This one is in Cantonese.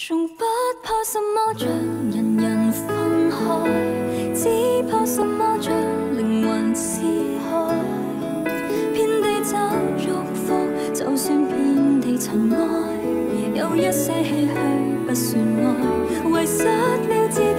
从不怕什么将人人分开，只怕什么将灵魂撕开。遍地找祝福，就算遍地尘埃，有一些唏嘘不算爱，遗失了自